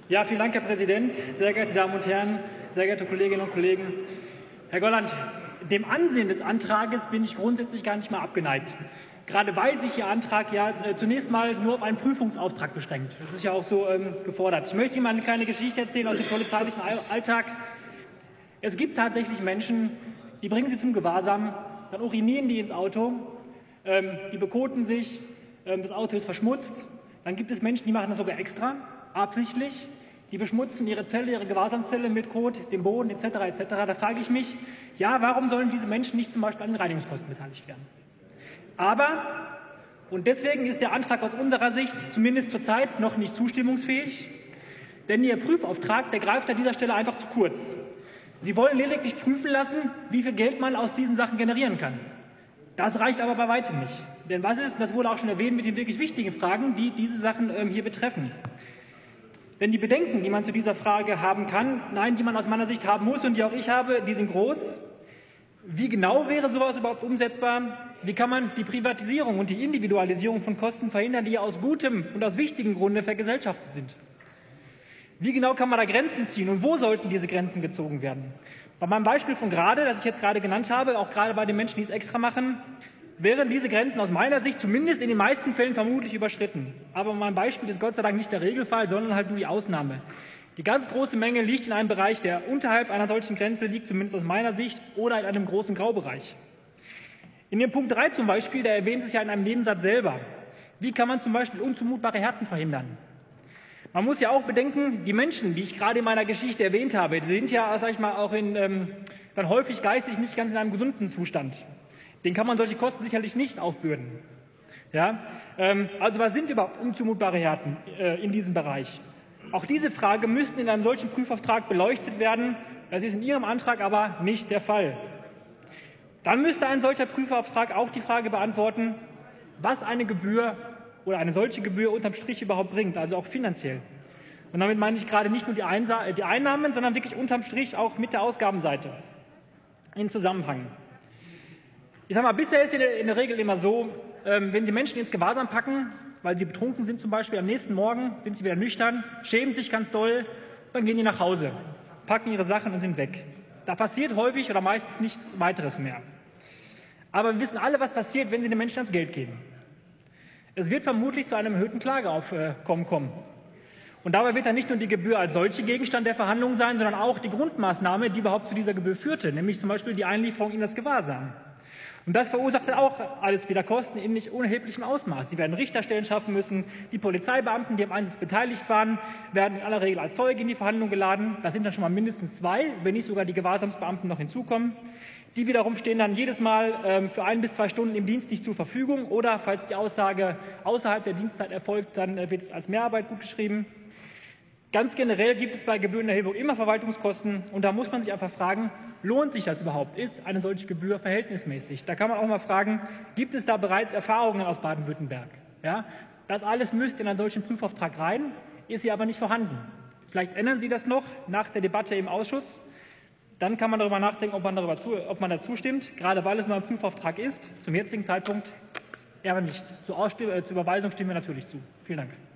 Ja, vielen Dank, Herr Präsident. Sehr geehrte Damen und Herren, sehr geehrte Kolleginnen und Kollegen. Herr Golland, dem Ansehen des Antrages bin ich grundsätzlich gar nicht mal abgeneigt. Gerade weil sich Ihr Antrag ja zunächst mal nur auf einen Prüfungsauftrag beschränkt. Das ist ja auch so gefordert. Ich möchte Ihnen mal eine kleine Geschichte erzählen aus dem polizeilichen Alltag. Es gibt tatsächlich Menschen, die bringen Sie zum Gewahrsam, dann urinieren die ins Auto, die bekoten sich, das Auto ist verschmutzt. Dann gibt es Menschen, die machen das sogar extra, absichtlich. Die beschmutzen ihre Zelle, ihre Gewahrsamszelle mit Kot, dem Boden etc. etc. Da frage ich mich, ja, warum sollen diese Menschen nicht zum Beispiel an den Reinigungskosten beteiligt werden? Aber, und deswegen ist der Antrag aus unserer Sicht zumindest zurzeit noch nicht zustimmungsfähig, denn Ihr Prüfauftrag, der greift an dieser Stelle einfach zu kurz. Sie wollen lediglich prüfen lassen, wie viel Geld man aus diesen Sachen generieren kann. Das reicht aber bei weitem nicht. Denn was ist, das wurde auch schon erwähnt, mit den wirklich wichtigen Fragen, die diese Sachen hier betreffen? Denn die Bedenken, die man zu dieser Frage haben kann, nein, die man aus meiner Sicht haben muss und die auch ich habe, die sind groß. Wie genau wäre sowas überhaupt umsetzbar? Wie kann man die Privatisierung und die Individualisierung von Kosten verhindern, die ja aus gutem und aus wichtigem Grunde vergesellschaftet sind? Wie genau kann man da Grenzen ziehen und wo sollten diese Grenzen gezogen werden? Bei meinem Beispiel von gerade, das ich jetzt gerade genannt habe, auch gerade bei den Menschen, die es extra machen, wären diese Grenzen aus meiner Sicht zumindest in den meisten Fällen vermutlich überschritten. Aber mein Beispiel ist Gott sei Dank nicht der Regelfall, sondern halt nur die Ausnahme. Die ganz große Menge liegt in einem Bereich, der unterhalb einer solchen Grenze liegt, zumindest aus meiner Sicht, oder in einem großen Graubereich. In dem Punkt 3 zum Beispiel, da erwähnt es ja in einem Nebensatz selber. Wie kann man zum Beispiel unzumutbare Härten verhindern? Man muss ja auch bedenken, die Menschen, die ich gerade in meiner Geschichte erwähnt habe, die sind ja, sag ich mal, auch dann häufig geistig nicht ganz in einem gesunden Zustand. Den kann man solche Kosten sicherlich nicht aufbürden. Ja? Also was sind überhaupt unzumutbare Härten in diesem Bereich? Auch diese Frage müsste in einem solchen Prüfauftrag beleuchtet werden. Das ist in Ihrem Antrag aber nicht der Fall. Dann müsste ein solcher Prüfauftrag auch die Frage beantworten, was eine Gebühr oder eine solche Gebühr unterm Strich überhaupt bringt, also auch finanziell. Und damit meine ich gerade nicht nur die Einnahmen, sondern wirklich unterm Strich auch mit der Ausgabenseite in Zusammenhang. Ich sage mal, bisher ist in der Regel immer so, wenn Sie Menschen ins Gewahrsam packen, weil sie betrunken sind zum Beispiel, am nächsten Morgen sind sie wieder nüchtern, schämen sich ganz doll, dann gehen die nach Hause, packen ihre Sachen und sind weg. Da passiert häufig oder meistens nichts weiteres mehr. Aber wir wissen alle, was passiert, wenn Sie den Menschen ans Geld geben. Es wird vermutlich zu einem erhöhten Klageaufkommen kommen. Und dabei wird dann nicht nur die Gebühr als solche Gegenstand der Verhandlungen sein, sondern auch die Grundmaßnahme, die überhaupt zu dieser Gebühr führte, nämlich zum Beispiel die Einlieferung in das Gewahrsam. Und das verursacht auch alles wieder Kosten in nicht unerheblichem Ausmaß. Sie werden Richterstellen schaffen müssen. Die Polizeibeamten, die am Einsatz beteiligt waren, werden in aller Regel als Zeuge in die Verhandlung geladen. Das sind dann schon mal mindestens 2, wenn nicht sogar die Gewahrsamsbeamten noch hinzukommen. Die wiederum stehen dann jedes Mal für 1 bis 2 Stunden im Dienst nicht zur Verfügung. Oder falls die Aussage außerhalb der Dienstzeit erfolgt, dann wird es als Mehrarbeit gutgeschrieben. Ganz generell gibt es bei Gebührenerhebung immer Verwaltungskosten. Und da muss man sich einfach fragen, lohnt sich das überhaupt? Ist eine solche Gebühr verhältnismäßig? Da kann man auch mal fragen, gibt es da bereits Erfahrungen aus Baden-Württemberg? Ja, das alles müsste in einen solchen Prüfauftrag rein, ist hier aber nicht vorhanden. Vielleicht ändern Sie das noch nach der Debatte im Ausschuss. Dann kann man darüber nachdenken, ob man dazu stimmt, gerade weil es nur ein Prüfauftrag ist. Zum jetzigen Zeitpunkt eher nicht. Zur Überweisung stimmen wir natürlich zu. Vielen Dank.